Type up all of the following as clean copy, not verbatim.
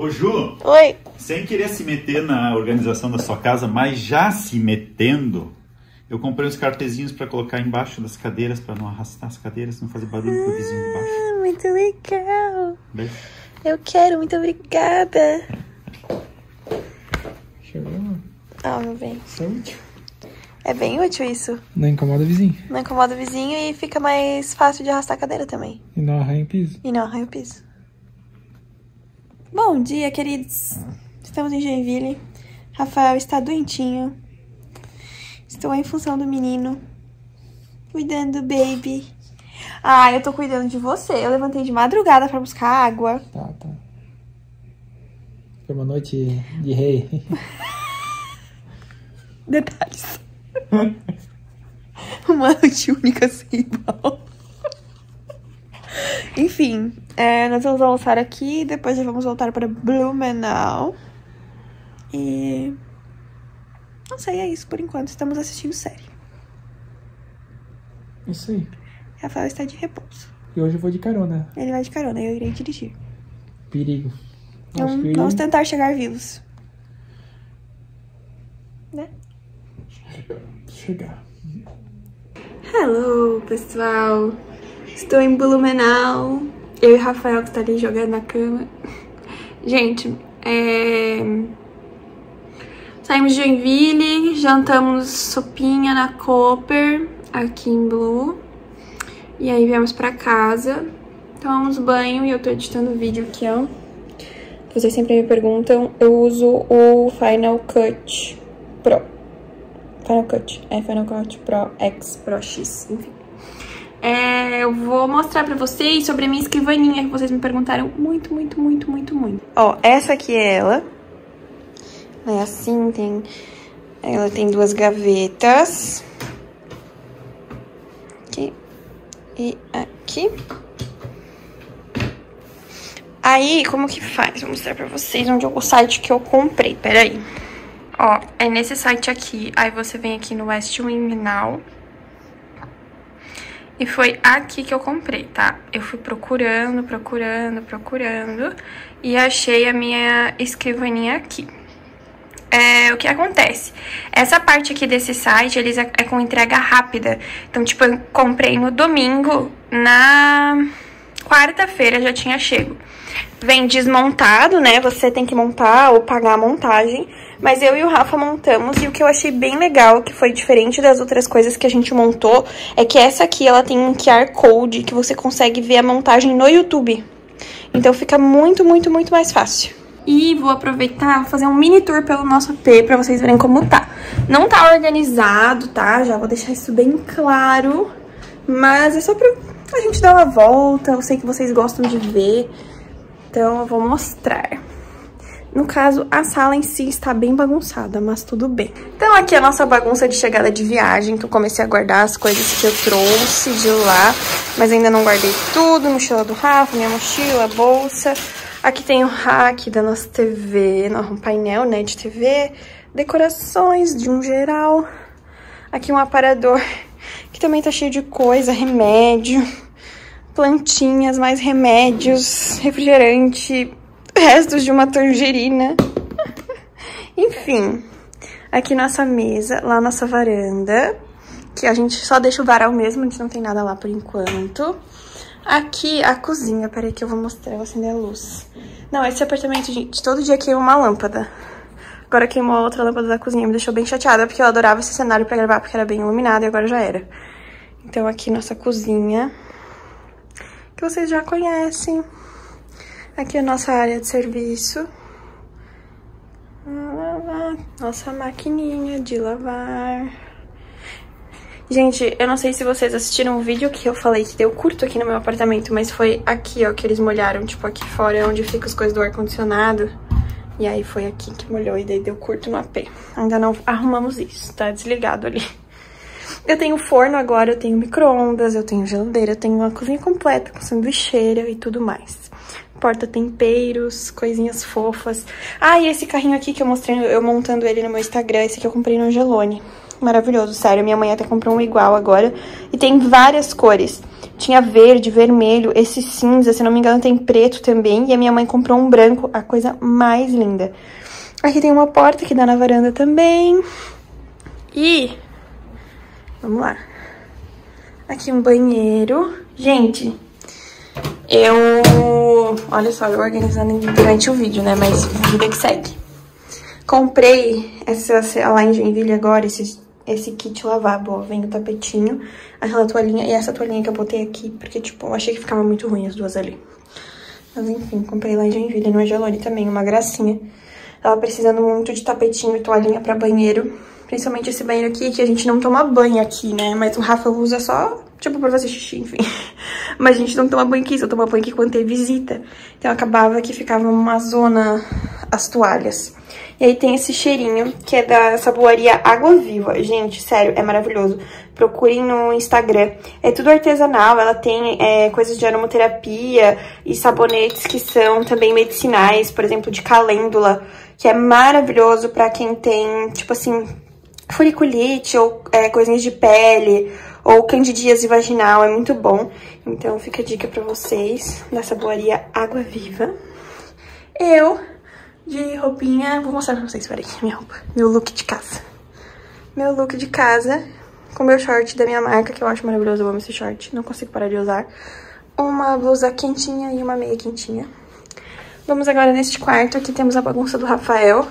Ô Ju, Oi. Sem querer se meter na organização da sua casa, mas já se metendo, eu comprei uns cartezinhos pra colocar embaixo das cadeiras, pra não arrastar as cadeiras, não fazer barulho pro vizinho de baixo. Muito legal. Beijo. Eu quero, muito obrigada. Chegou. Ah, meu bem. Isso é útil. É bem útil isso. Não incomoda o vizinho. Não incomoda o vizinho e fica mais fácil de arrastar a cadeira também. E não arranha o piso. E não arranha o piso. Bom dia, queridos. Estamos em Joinville. Rafael está doentinho. Estou em função do menino. Cuidando do baby. Ah, eu tô cuidando de você. Eu levantei de madrugada pra buscar água. Tá. Foi uma noite de rei. Detalhes. Uma noite única sem igual. Enfim, nós vamos almoçar aqui. Depois já vamos voltar para Blumenau. E... não sei, é isso por enquanto. Estamos assistindo série. Isso aí. Rafael está de repouso. E hoje eu vou de carona. Ele vai de carona e eu irei dirigir. Perigo. Então, Acho que vamos tentar chegar vivos. Né? chegar. Hello, pessoal. Estou em Blumenau. Eu e Rafael que está ali jogando na cama. Gente, saímos de Joinville, jantamos sopinha na Cooper, aqui em Blue. E aí viemos pra casa, tomamos banho e eu tô editando o vídeo aqui, ó. Vocês sempre me perguntam, eu uso o Final Cut Pro. Final Cut Pro X, Pro X, enfim. Eu vou mostrar pra vocês sobre a minha escrivaninha, que vocês me perguntaram muito. Ó, essa aqui é ela. É assim, ela tem duas gavetas. Aqui e aqui. Aí, como que faz? Vou mostrar pra vocês o site que eu comprei, peraí. Ó, é nesse site aqui, aí você vem aqui no Westwing Now. E foi aqui que eu comprei, tá? Eu fui procurando e achei a minha escrivaninha aqui. O que acontece? Essa parte aqui desse site, eles é com entrega rápida. Então, tipo, eu comprei no domingo, na quarta-feira já tinha chego. Vem desmontado, né? Você tem que montar ou pagar a montagem. Mas eu e o Rafa montamos e o que eu achei bem legal, que foi diferente das outras coisas que a gente montou, é que essa aqui, ela tem um QR Code que você consegue ver a montagem no YouTube. Então fica muito mais fácil. E vou aproveitar, vou fazer um mini tour pelo nosso AP pra vocês verem como tá. Não tá organizado, tá? Já vou deixar isso bem claro. Mas é só pra a gente dar uma volta, eu sei que vocês gostam de ver. Então eu vou mostrar. No caso, a sala em si está bem bagunçada, mas tudo bem. Então aqui é a nossa bagunça de chegada de viagem, que eu comecei a guardar as coisas que eu trouxe de lá, mas ainda não guardei tudo, mochila do Rafa, minha mochila, bolsa. Aqui tem o rack da nossa TV, um painel, né, de TV, decorações de um geral. Aqui um aparador que também tá cheio de coisa, remédio, plantinhas, mais remédios, refrigerante, restos de uma tangerina. Enfim, aqui nossa mesa, lá nossa varanda, que a gente só deixa o varal mesmo, a gente não tem nada lá por enquanto. Aqui a cozinha, peraí que eu vou mostrar, eu vou acender a luz. Não, esse apartamento, gente, todo dia queima uma lâmpada. Agora queimou a outra lâmpada da cozinha, me deixou bem chateada, porque eu adorava esse cenário pra gravar, porque era bem iluminado e agora já era. Então aqui nossa cozinha, que vocês já conhecem. Aqui é a nossa área de serviço. Nossa maquininha de lavar. Gente, eu não sei se vocês assistiram o vídeo que eu falei que deu curto aqui no meu apartamento, mas foi aqui, ó, que eles molharam, tipo, aqui fora, onde fica as coisas do ar-condicionado. E aí foi aqui que molhou e daí deu curto no AP. Ainda não arrumamos isso, tá desligado ali. Eu tenho forno agora, eu tenho micro-ondas, eu tenho geladeira, eu tenho uma cozinha completa com sanduicheira e tudo mais. Porta-temperos, coisinhas fofas. Ah, e esse carrinho aqui que eu mostrei, eu montando ele no meu Instagram, esse que eu comprei no Angelone. maravilhoso, sério. Minha mãe até comprou um igual agora. E tem várias cores. Tinha verde, vermelho, esse cinza, se não me engano tem preto também. E a minha mãe comprou um branco, a coisa mais linda. Aqui tem uma porta que dá na varanda também. E... vamos lá. Aqui um banheiro. Gente, olha só, eu organizando durante o vídeo, né? Mas vida que segue. Comprei lá em Joinville agora, esse kit lavabo, ó. Vem o tapetinho, aquela toalhinha e essa toalhinha que eu botei aqui, porque, tipo, eu achei que ficava muito ruim as duas ali. Mas, enfim, comprei lá em Joinville, no Angelone também, uma gracinha. Tava precisando muito de tapetinho e toalhinha pra banheiro. Principalmente esse banheiro aqui, que a gente não toma banho aqui, né? Mas o Rafa usa só, tipo, pra fazer xixi, enfim. Mas a gente não toma banho aqui, só toma banho aqui quando tem visita. Então acabava que ficava uma zona as toalhas. E aí tem esse cheirinho, que é da saboaria Água Viva. Gente, sério, é maravilhoso. Procurem no Instagram. É tudo artesanal, ela tem coisas de aromaterapia e sabonetes que são também medicinais, por exemplo, de calêndula, que é maravilhoso pra quem tem, tipo assim, foliculite ou coisinhas de pele ou candidíase vaginal, é muito bom. Então fica a dica pra vocês da saboaria Água Viva. Eu, de roupinha, vou mostrar pra vocês, peraí, minha roupa, meu look de casa. Meu look de casa, com meu short da minha marca, que eu acho maravilhoso, eu amo esse short, não consigo parar de usar. Uma blusa quentinha e uma meia quentinha. Vamos agora neste quarto, aqui temos a bagunça do Rafael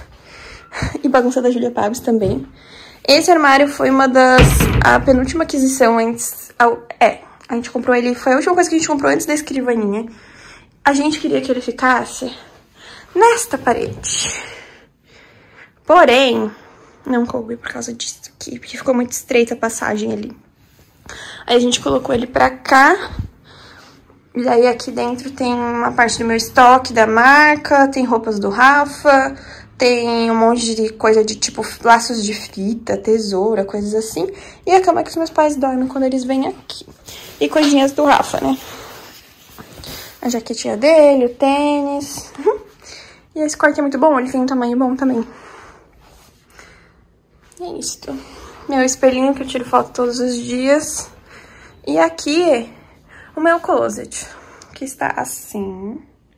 e bagunça da Julia Pabs também. Esse armário foi a penúltima aquisição antes... a gente comprou ele, foi a última coisa que a gente comprou antes da escrivaninha. A gente queria que ele ficasse nesta parede. Porém, não coube por causa disso aqui, porque ficou muito estreita a passagem ali. Aí a gente colocou ele pra cá. E aí aqui dentro tem uma parte do meu estoque da marca, tem roupas do Rafa, tem um monte de coisa de tipo laços de fita, tesoura, coisas assim. E a cama que os meus pais dormem quando eles vêm aqui. E coisinhas do Rafa, né? A jaquetinha dele, o tênis. E esse quarto é muito bom, ele tem um tamanho bom também. E é isso. Meu espelhinho que eu tiro foto todos os dias. E aqui o meu closet, que está assim.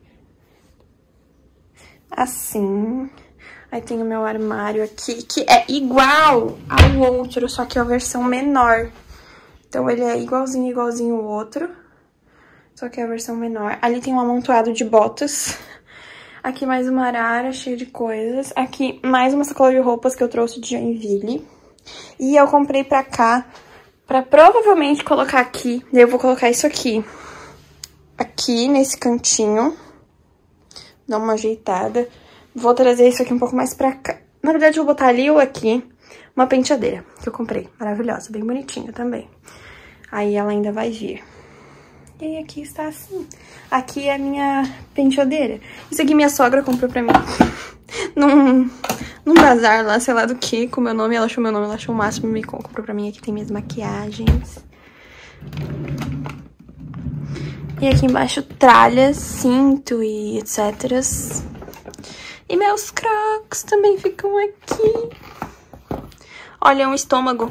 Assim. Aí tem o meu armário aqui, que é igual ao outro, só que é a versão menor. Então ele é igualzinho o outro, só que é a versão menor. Ali tem um amontoado de botas. Aqui mais uma arara cheia de coisas. Aqui mais uma sacola de roupas que eu trouxe de Joinville. E eu comprei pra cá, pra provavelmente colocar aqui. Daí eu vou colocar isso aqui. Aqui nesse cantinho. Dar uma ajeitada. Vou trazer isso aqui um pouco mais pra cá. Na verdade eu vou botar ali ou aqui uma penteadeira que eu comprei. Maravilhosa, bem bonitinha também. Aí ela ainda vai vir. E aí aqui está assim. Aqui é a minha penteadeira. Isso aqui minha sogra comprou pra mim. Num bazar lá, sei lá do que, com meu nome. Ela achou meu nome, ela achou o máximo e me comprou pra mim. Aqui tem minhas maquiagens. E aqui embaixo tralhas, cinto e etc. E meus crocs também ficam aqui. Olha, um estômago.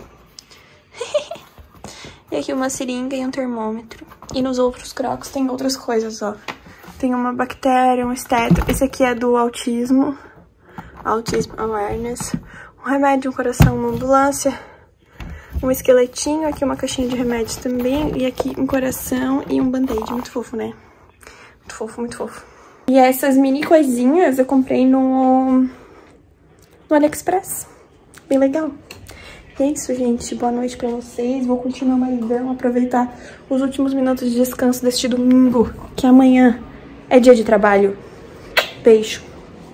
E aqui uma seringa e um termômetro. E nos outros crocs tem outras coisas, ó. Tem uma bactéria, um esteto. Esse aqui é do autismo. Autism Awareness. Um remédio, um coração, uma ambulância. Um esqueletinho. Aqui uma caixinha de remédios também. E aqui um coração e um band-aid. Muito fofo, né? Muito fofo, muito fofo. E essas mini coisinhas eu comprei no AliExpress. Bem legal. E é isso, gente. Boa noite pra vocês. Vou continuar maridão, aproveitar os últimos minutos de descanso deste domingo, que amanhã é dia de trabalho. Beijo.